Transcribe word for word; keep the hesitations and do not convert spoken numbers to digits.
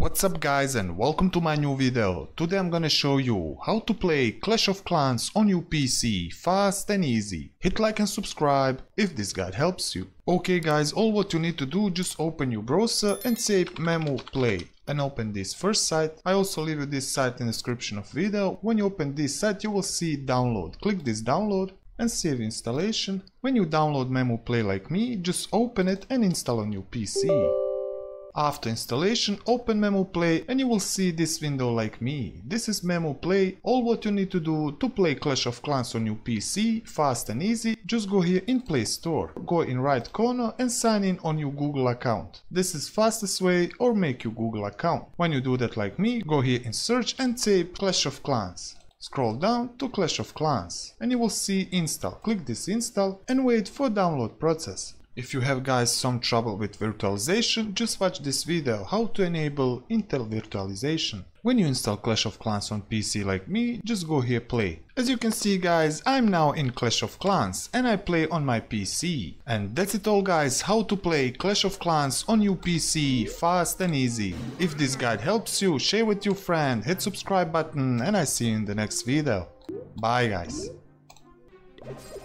What's up guys and welcome to my new video. Today I'm gonna show you how to play Clash of Clans on your P C fast and easy. Hit like and subscribe if this guide helps you. Okay guys, all what you need to do, just open your browser and say Memu Play and open this first site. I also leave you this site in the description of video. When you open this site you will see download. Click this download and save installation. When you download Memu Play like me, just open it and install on your P C. After installation, open Memu Play and you will see this window like me. This is Memu Play. All what you need to do to play Clash of Clans on your P C, fast and easy, just go here in Play Store. Go in right corner and sign in on your Google account. This is fastest way, or make your Google account. When you do that like me, go here in search and type Clash of Clans. Scroll down to Clash of Clans and you will see install. Click this install and wait for download process. If you have guys some trouble with virtualization, just watch this video how to enable Intel virtualization. When you install Clash of Clans on P C like me, just go here play. As you can see guys, I'm now in Clash of Clans and I play on my P C. And that's it all guys, how to play Clash of Clans on your P C fast and easy. If this guide helps you, share with your friend, hit subscribe button and I see you in the next video. Bye guys.